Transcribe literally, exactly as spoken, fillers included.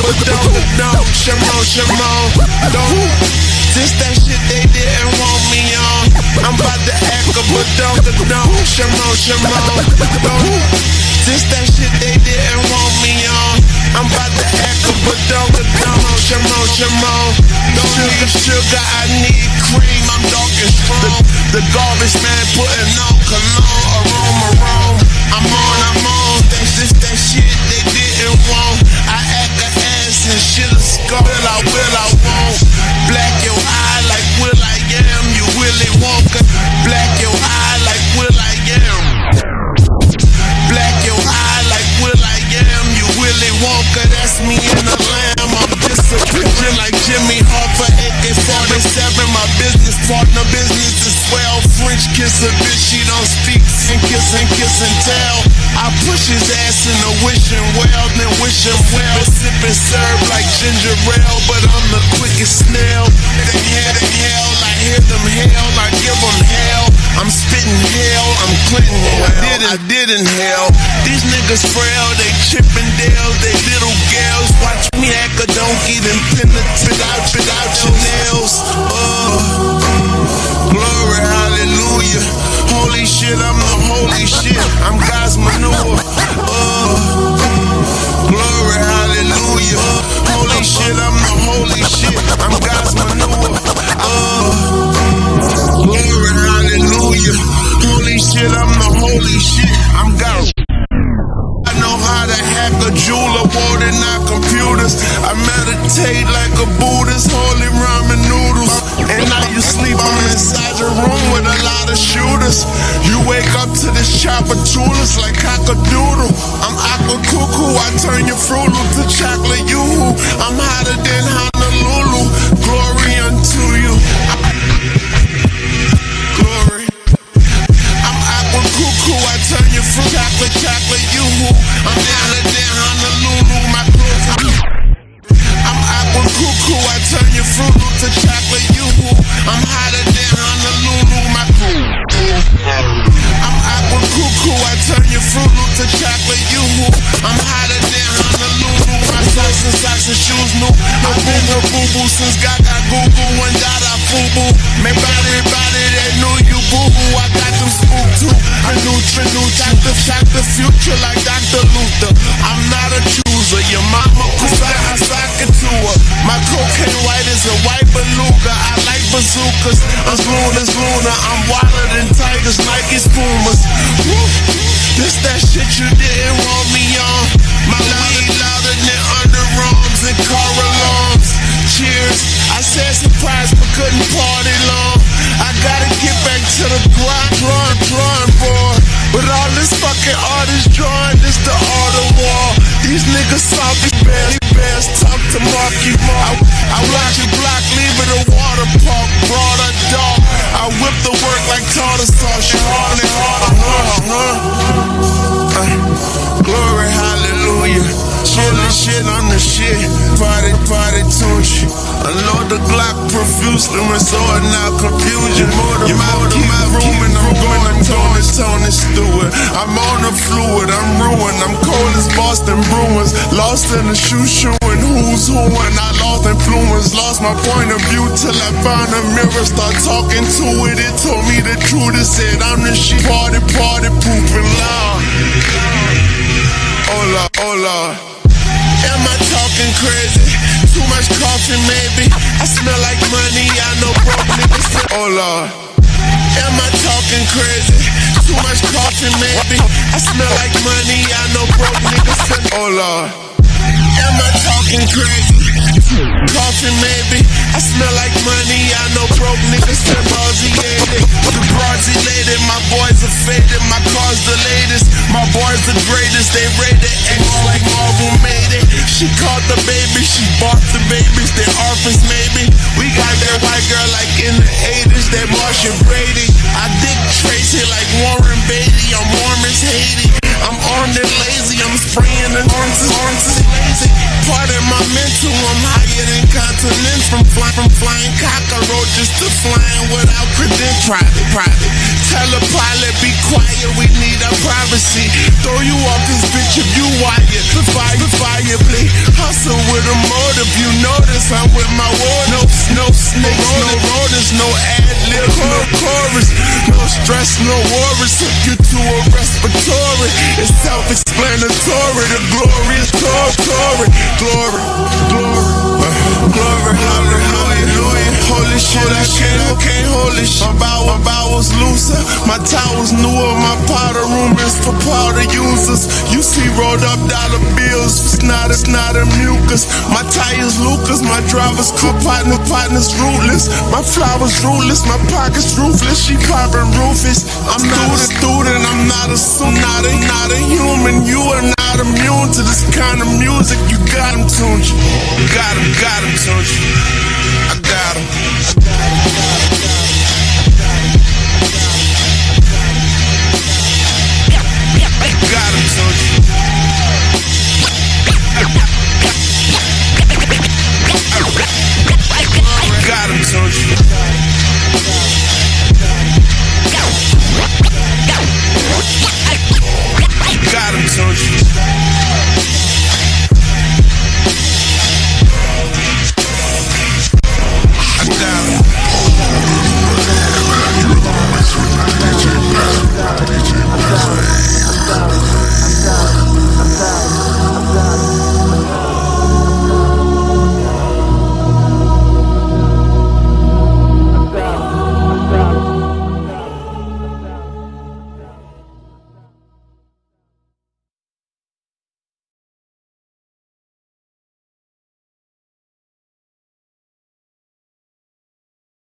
but don't, don't, Shimon, Shimon, don't. This that shit they didn't want me on. I'm about to act a but don't, don't, Shimon, Shimon, don't. This that shit they didn't want me on. I'm about to act a but don't, don't, Shimon, Shimon. Sugar, sugar, I need cream. I'm dark and strong. The, the garbage man putting on cologne, aroma, aroma. I'm on, I'm on. That's just that shit they didn't want. I act a ass and shit a skull. Will I, will I won't. Black your eye like Will I Am. You Willy Wonka. Black your eye like Will I Am. Black your eye like Will I Am. You Willy Wonka. That's me in the lamb. I'm disappearing like Jimmy Hoffa. A K forty-seven. My business partner business is swell. French kiss a bitch. She don't speak. And kiss and kiss and tell. I push his ass in the wishing well. Then wish him well. Sip and serve like ginger ale. But I'm the quickest snail. They hear the hell. I hear them hell. I give them hell. I'm spitting hell. I'm Clinton hell. I did, I did inhale. These niggas frail. They chipping dales. They little gals. Watch me act a donkey. Then pin the spit out, spit out your nails. Oh, glory, hallelujah. Holy shit, I'm the holy shit. I'm God's manure. Oh, glory, hallelujah. Holy shit, I'm the holy shit. I'm God's manure. Oh, glory, hallelujah. Holy shit, I'm the holy shit. I'm God. I know how to hack a jeweler, water, not computers. I meditate like a Buddhist, holy ramen noodles. And now you sleep, I'm inside your room with a lot of shooters. You wake up to this chopper toolers like cock-a-doodle. I'm aqua cuckoo, I turn your Fruit Loop to chocolate yoo-hoo. I'm hotter than Honolulu, glory unto you. Glory. I'm aqua cuckoo, I turn your fruit chocolate, chocolate yoo-hoo. I'm hotter than Honolulu, my clothes. I'm aqua cuckoo, I turn your Fruit Loop to chocolate yoo-hoo. I'm hotter than Honolulu, my crew. I'm aqua cuckoo, I turn your Fruit Loop to chocolate yoo-hoo. I'm hotter than Honolulu, my socks and socks and shoes new. I've been a boo-boo since Gaga Google, one dot I foo-boo. Make body, body that knew you boo-boo. I got them spook too. I knew Trent, knew Doctor Shock the future like Doctor Luther. I'm not a chooser, your mama Kusaka Sakatua. My cocaine white is a white beluga. I like bazookas. I'm Luna's Luna. I'm wilder than tigers, Nike Pumas. This that shit you didn't want me on. My weed louder than underarms and car alarms. Cheers. I said surprise but couldn't party long. I gotta get back to the grind, drawing, drawing board. But all this fucking art is drawing, this the art of war. These niggas soft bears, bears talk to Marky Mark. I, I watch you block, leave it a water park, broad or dark. I whip the work like tartar sauce, you hard and hard, uh-huh, uh-huh. Uh, glory, hallelujah. Chillin' shit on the shit, party, party, tunchi. Unload the Glock profusely, resort now confusion. More the more the my room and I'm going, I'm Tony, Tony Stewart. I'm on the fluid, I'm ruined, I'm cold as Boston Bruins. Lost in the shoe shoeing, who's who, and I lost influence. Lost my point of view till I found a mirror, start talking to it. It told me the truth, it said I'm the shit. Party, party, pooping loud. Oh Lord, oh Lord. Am I talking crazy? Too much coffee maybe. I smell like money, I know broke niggas. Oh Lord. Am I talking crazy? Too much coffee maybe. I smell like money, I know broke niggas. Oh Lord. Am I talking crazy? Coffee maybe. I smell like money, I know broke niggas nauseated. The broads elated, my boys are faded, my car's the latest. My boys the greatest, they rated X like Marvel made it. She caught the baby, she bought the babies, they orphans maybe. We got that white girl like in the eighties, that Marcia Brady. I dick Tracy like Warren Beatty, I'm warm as Haiti. I'm armed and lazy, I'm spraying the oranges, oranges lazy. Pardon my mental, I'm higher than continents. From flying, from flying cockroaches to flying without credentials. Private, private. Tell a pilot, be quiet, we need our privacy. Throw you off this bitch if you wired. The fire, the fire, bleed. hustle with a motive. You notice I'm with my ward. No, no snakes, no rodents, no ad-lib, no chorus. No stress, no worries. Took you to a respiratory. It's self-explanatory. The glory is glory, glory, glory, glory, hallelujah. Holy shit, I can't, I can't hold this shit. My bow, my bow was looser. My towels newer. My powder room is for powder users. You see rolled up dollar bills. It's not, it's not a mucus. My tires Lucas. My driver's cool. Partner, partner's rootless. My flowers rootless. My pockets ruthless. She popping rufus. I'm not a student. I'm not a son. Not a, not a human. You are not immune to this kind of music. You got him, tuned you. Got him, got him, tuned you. I got him.